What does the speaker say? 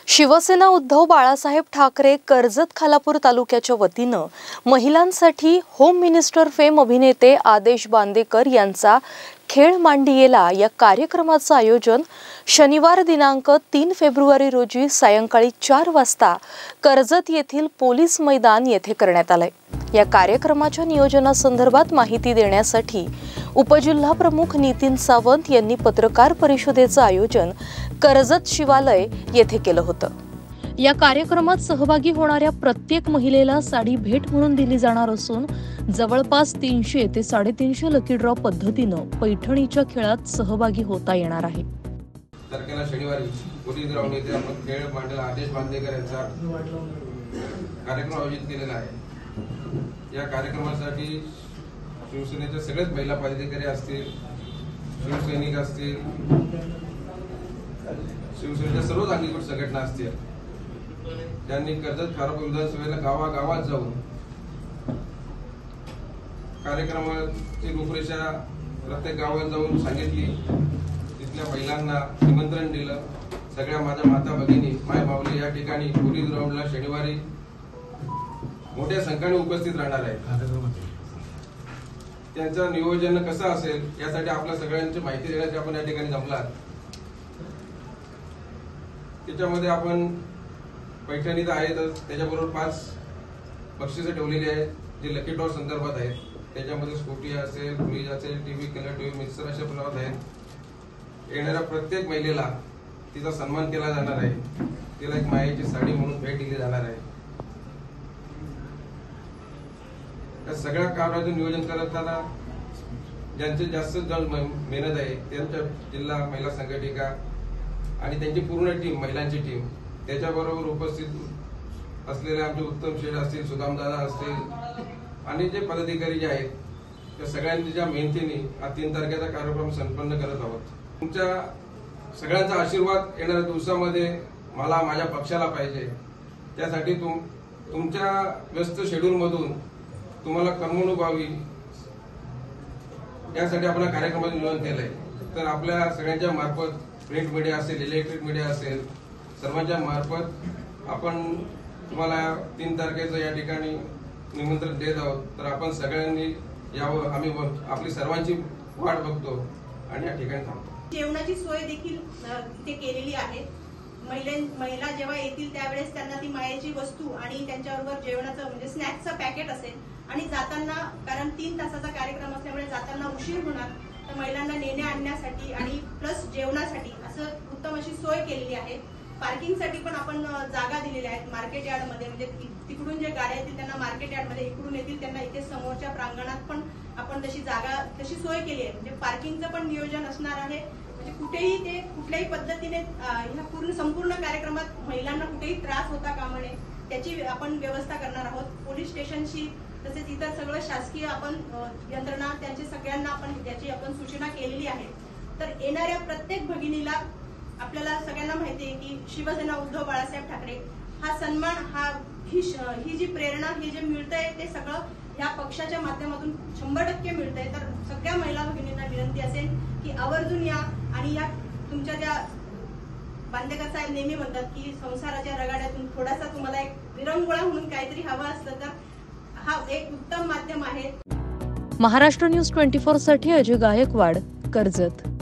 शिवसेना उद्धव बाळासाहेब ठाकरे कर्जत खालापूर तालुक्याच्या वतीनं महिलांसाठी होम मिनिस्टर फेम अभिनेते आदेश बांदेकर यांचा खेळ मांडियेला या कार्यक्रमाचं आयोजन शनिवार दिनांक 3 फेब्रुवारी रोजी सायंकाळी 4 वाजता कर्जत येथील पोलीस मैदान येथे करण्यात आले। या कार्यक्रमाच्या नियोजनासंदर्भात माहिती देण्यासाठी उपजिल्हा प्रमुख नितीन सावंत यांनी पत्रकार परिषदेचं आयोजन कर्जत शिवालय येथे केलं होतं। या कार्यक्रमात सहभागी होणाऱ्या प्रत्येक महिलेला साडी भेट म्हणून दिली जाणार असून जवळपास 300 ते 350 लकी ड्रॉ पद्धतीनं पैठणीच्या खेळात सहभागी होता येणार आहे। तारखेला शनिवारी पोलीस ग्राउंड येथे आपण खेळ मांडला आदेश बांदेकर यांचा कार्यक्रम आयोजित केलेला आहे। या कार्यक्रमासाठी शिवसेनेच्या सगळ्याच महिला पदाधिकारी असतील, शिवसैनिक असतील, शिवसेनेच्या सर्व अंगीकृत संघटना असतील, त्यांनी कर्जत खालापूर विधानसभेला गावागावात जाऊन कार्यक्रमाची रूपरेषा प्रत्येक गावात जाऊन सांगितली। तिथल्या महिलांना निमंत्रण दिलं। सगळ्या माझ्या माता भगिनी माय माऊली या ठिकाणी पोलीस ग्राउंडला शनिवारी मोठ्या संख्येने उपस्थित राहणार आहेत। त्यांचं नियोजन कसं असेल यासाठी आपल्या सगळ्यांची माहिती देण्यासाठी आपण या ठिकाणी जमलात। त्याच्यामध्ये आपण पैठणीत आहेतच, त्याच्याबरोबर 5 बक्षिसं ठेवलेली आहेत जे लकी ड्रॉ संदर्भात आहेत। त्याच्यामध्ये स्कूटी असेल, फ्रीज असेल, टीव्ही, कलर टीव्ही, मिक्सर अशा प्रमाणात आहेत। येणाऱ्या प्रत्येक महिलेला तिचा सन्मान केला जाणार आहे। तिला एक मायेची साडी म्हणून भेट दिली जाणार आहे। या सगळ्या कार्याचं नियोजन करताना ज्यांचे जास्त मेहनत आहे त्यांच्या जिल्हा महिला संघटिका आणि त्यांची पूर्ण टीम, महिलांची टीम, त्याच्याबरोबर उपस्थित असलेले आमचे उत्तम शेठ असतील, सुदामदादा असतील आणि जे पदाधिकारी जे आहेत त्या सगळ्यांच्या मेहनतीने हा 3 तारखेचा कार्यक्रम संपन्न करत आहोत। तुमच्या सगळ्यांचा आशीर्वाद येणाऱ्या दिवसामध्ये मला माझ्या पक्षाला पाहिजे। त्यासाठी तुमच्या व्यस्त शेड्यूल मधून तुम्हाला करमणूक व्हावी यासाठी आपण कार्यक्रमाचं नियोजन केलंय। तर आपल्या सगळ्यांच्या मार्फत प्रिंट मीडिया असेल, इलेक्ट्रिक मीडिया असेल, सर्वांच्या मार्फत आपण तुम्हाला 3 तारखेचं या ठिकाणी निमंत्रण देत आहोत। तर आपण सगळ्यांनी यावं, आम्ही आपली सर्वांची वाट बघतो आणि या ठिकाणी थांबतो। जेवणाची सोय देखील तिथे केलेली आहे। महिला जेव्हा येतील त्यावेळेस त्यांना ती मायेची वस्तू आणि त्यांच्याबरोबर जेवणाचं म्हणजे स्नॅक्सचं पॅकेट असेल आणि जाताना, कारण 3 तासाचा कार्यक्रम असल्यामुळे जाताना उशीर होणार, तर महिलांना नेण्या आणण्यासाठी आणि प्लस जेवणासाठी असं उत्तम अशी सोय केलेली आहे। पार्किंगसाठी पण आपण जागा दिलेल्या आहेत मार्केट यार्ड मध्ये, म्हणजे तिकडून जे गाड्या येतील त्यांना मार्केट यार्ड मध्ये, इकडून येतील त्यांना इथे समोरच्या प्रांगणात पण आपण तशी सोय केली आहे। म्हणजे पार्किंगचं पण नियोजन असणार आहे। म्हणजे कुठेही ते कुठल्याही पद्धतीने ह्या संपूर्ण कार्यक्रमात महिलांना कुठेही त्रास होता कामा नये त्याची आपण व्यवस्था करणार आहोत। पोलीस स्टेशनशी तसेच इतर सगळं शासकीय आपण यंत्रणा त्यांची सगळ्यांना आपण याची आपण सूचना केलेली आहे। तर येणाऱ्या प्रत्येक भगिनीला आपल्याला सगळ्यांना माहिती आहे की शिवसेना उद्धव बाळासाहेब ठाकरे हा सन्मान, ही जी प्रेरणा, हे जे मिळतंय ते सगळं या पक्षाच्या माध्यमातून 100% मिळतंय। तर सगळ्या महिला भगिनींना विनंती असेल की आवर्जून या आणि या तुमच्या ज्या बांदेकर साहेब नेहमी म्हणतात की संसाराच्या रगाड्यातून थोडासा तुम्हाला एक विरंगुळा म्हणून काहीतरी हवं असलं तर हा एक उत्तम माध्यम आहे। महाराष्ट्र न्यूज 24 साठी अजय गायकवाड, कर्जत।